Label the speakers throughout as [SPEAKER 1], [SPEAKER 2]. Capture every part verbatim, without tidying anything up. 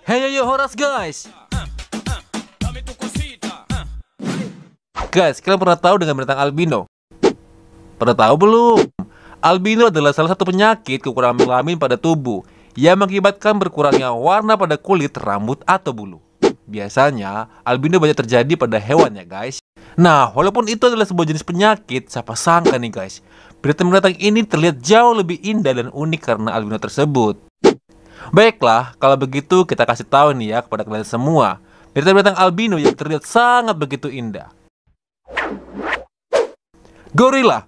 [SPEAKER 1] Hey yo Horas guys. Guys, kalian pernah tahu dengan binatang albino? Pernah tahu belum? Albino adalah salah satu penyakit kekurangan melamin pada tubuh yang mengakibatkan berkurangnya warna pada kulit, rambut, atau bulu. Biasanya, albino banyak terjadi pada hewan ya guys. Nah, walaupun itu adalah sebuah jenis penyakit, siapa sangka nih guys, binatang-binatang ini terlihat jauh lebih indah dan unik karena albino tersebut. Baiklah, kalau begitu kita kasih tahu nih ya kepada kalian semua binatang-binatang albino yang terlihat sangat begitu indah. Gorila.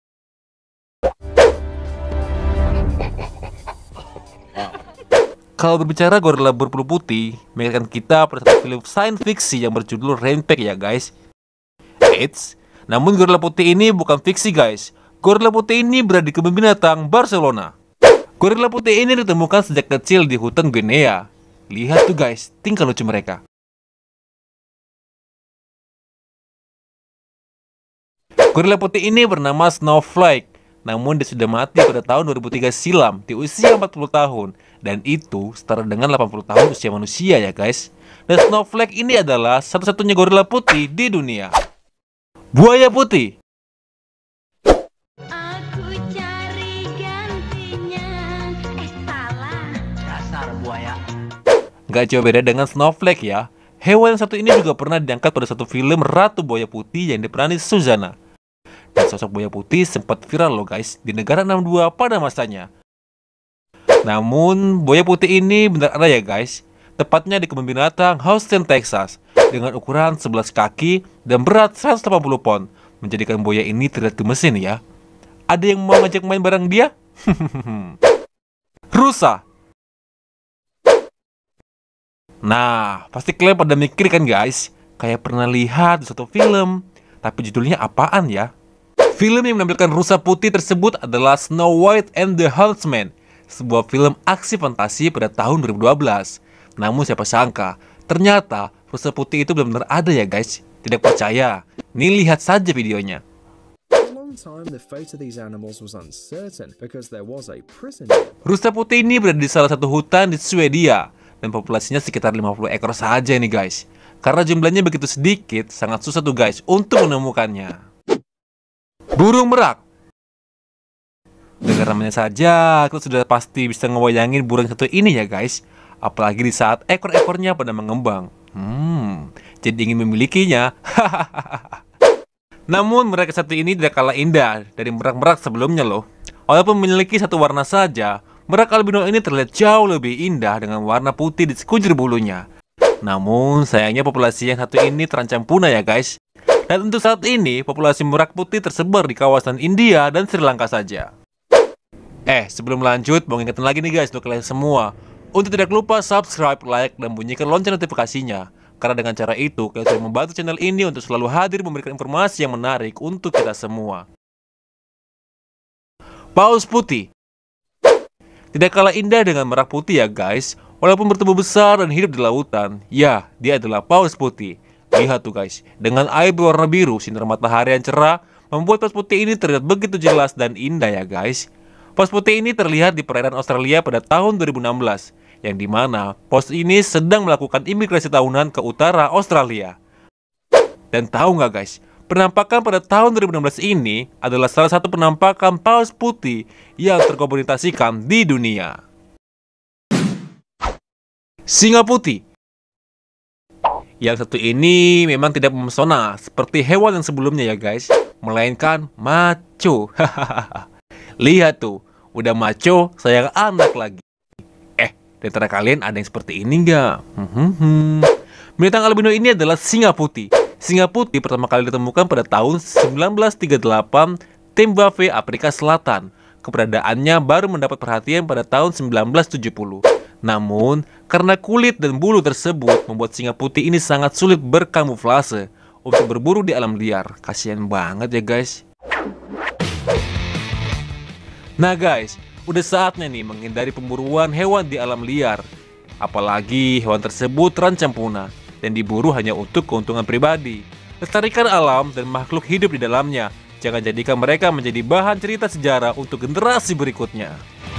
[SPEAKER 1] Kalau berbicara gorila berbulu putih, mengingatkan kita pada satu film science fiksi yang berjudul Rampage ya guys. Eits, namun gorila putih ini bukan fiksi guys. Gorila putih ini berada di kebun binatang Barcelona. Gorila putih ini ditemukan sejak kecil di hutan Guinea. Lihat tuh guys, tingkah lucu mereka. Gorila putih ini bernama Snowflake. Namun dia sudah mati pada tahun dua ribu tiga silam di usia empat puluh tahun. Dan itu setara dengan delapan puluh tahun usia manusia ya guys. Dan Snowflake ini adalah satu-satunya gorila putih di dunia. Buaya putih.
[SPEAKER 2] Aku cari gantinya. Eh salah. Dasar buaya.
[SPEAKER 1] Gak jauh beda dengan Snowflake ya. Hewan yang satu ini juga pernah diangkat pada satu film Ratu Buaya Putih yang diperani Suzana. Dan sosok buaya putih sempat viral loh guys di negara enam puluh dua pada masanya. Namun buaya putih ini benar ada ya guys. Tepatnya di kebun binatang Houston, Texas, dengan ukuran sebelas kaki dan berat seratus delapan puluh pound, menjadikan buaya ini terlihat gemesin ya. Ada yang mau ngajak main bareng dia? Rusa. Nah, pasti kalian pada mikir kan guys, kayak pernah lihat di satu film. Tapi judulnya apaan ya? Film yang menampilkan rusa putih tersebut adalah Snow White and the Huntsman, sebuah film aksi fantasi pada tahun dua ribu dua belas. Namun siapa sangka, ternyata rusa putih itu benar-benar ada ya guys. Tidak percaya? Nih lihat saja videonya. Rusa putih ini berada di salah satu hutan di Swedia dan populasinya sekitar lima puluh ekor saja nih guys. Karena jumlahnya begitu sedikit, sangat susah tuh guys untuk menemukannya. Burung merak. Dengar namanya saja, kita sudah pasti bisa ngebayangin burung satu ini ya guys. Apalagi di saat ekor-ekornya pada mengembang. Hmm, jadi ingin memilikinya. Namun merak satu ini tidak kalah indah dari merak-merak sebelumnya loh. Walaupun memiliki satu warna saja, merak albino ini terlihat jauh lebih indah dengan warna putih di sekujur bulunya. Namun sayangnya populasi yang satu ini terancam punah ya guys. Dan untuk saat ini populasi merak putih tersebar di kawasan India dan Sri Lanka saja. Eh sebelum lanjut mau ingetin lagi nih guys untuk kalian semua, untuk tidak lupa subscribe, like, dan bunyikan lonceng notifikasinya. Karena dengan cara itu kalian sudah membantu channel ini untuk selalu hadir memberikan informasi yang menarik untuk kita semua. Paus putih. Tidak kalah indah dengan merak putih ya guys. Walaupun bertubuh besar dan hidup di lautan, ya dia adalah paus putih. Lihat tuh guys, dengan air berwarna biru, sinar matahari yang cerah membuat paus putih ini terlihat begitu jelas dan indah ya guys. Paus putih ini terlihat di perairan Australia pada tahun dua ribu enam belas, yang dimana paus ini sedang melakukan imigrasi tahunan ke utara Australia. Dan tahu nggak guys, penampakan pada tahun dua ribu enam belas ini adalah salah satu penampakan paus putih yang terkomunikasikan di dunia. Singa putih. Yang satu ini memang tidak memesona seperti hewan yang sebelumnya ya guys, melainkan maco. Lihat tuh, udah maco sayang anak lagi. Eh, di antara kalian ada yang seperti ini nggak? Hmm, binatang albino ini adalah singa putih. Singa putih pertama kali ditemukan pada tahun seribu sembilan ratus tiga puluh delapan, Zimbabwe, Afrika Selatan. Keberadaannya baru mendapat perhatian pada tahun seribu sembilan ratus tujuh puluh. Namun, karena kulit dan bulu tersebut membuat singa putih ini sangat sulit berkamuflase untuk berburu di alam liar. Kasian banget ya guys. Nah guys, udah saatnya nih menghindari pemburuan hewan di alam liar. Apalagi hewan tersebut terancam punah dan diburu hanya untuk keuntungan pribadi. Lestarikan alam dan makhluk hidup di dalamnya. Jangan jadikan mereka menjadi bahan cerita sejarah untuk generasi berikutnya.